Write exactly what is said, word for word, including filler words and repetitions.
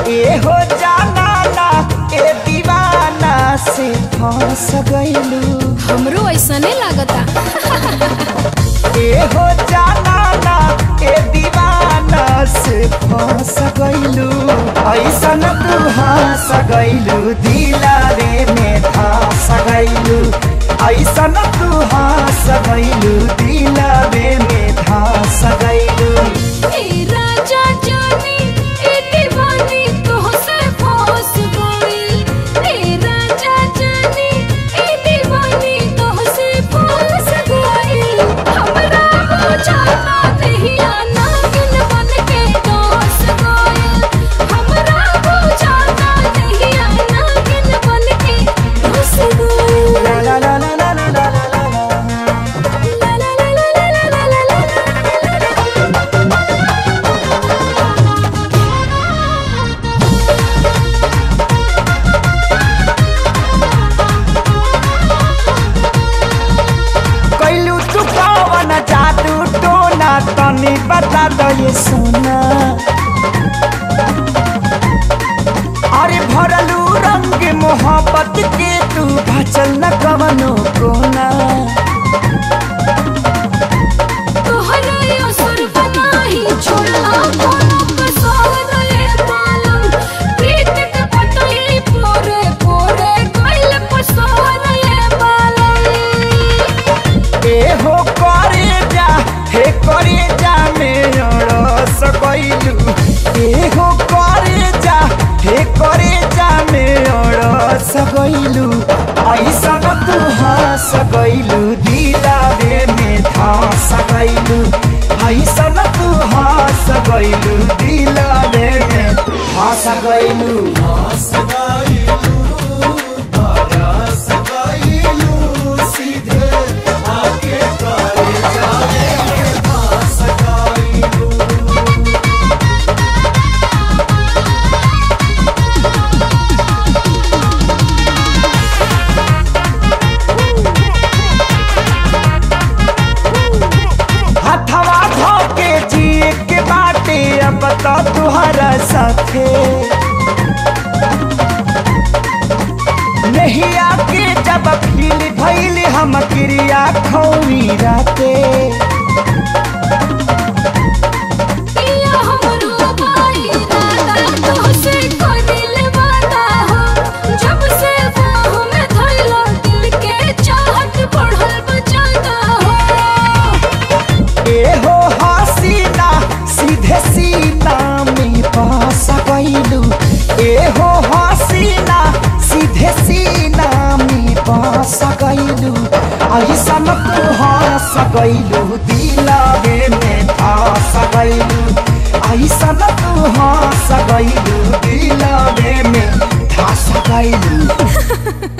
ए हो जाना ना ए दीवाना से फंस गइलू। हमरो ऐसा नहीं लागता। ए हो जाना ना ए दीवाना से फंस गइलू। ऐसा न तू हंस गइलू दिलारे में धंस गइलू। ऐसा न तू हंस गइलू दिलारे में धंस गइलू। तनी बता दो ये सोना, अरे भरलू रंग मोहब्बत के तू भचल न कवनो कोना। ऐसा न तू हंस गइलू दिलारे में धंस गइलू। ऐसा न तू हंस गइलू दिलारे में धंस गइलू। हंस गइलू बरस गइलू सीधे आके करे जाने हंस गइलू। बता तुहरा साथे नहीं आके जब फील भइल हम क्रिया खौरी राते। ए हो हसीना सीधे सीना में बस गइलू। ऐसा न तू हंस गइलू दिलारे में धंस गइलू। ऐसा न तू हंस गइलू दिलारे में धंस गइलू।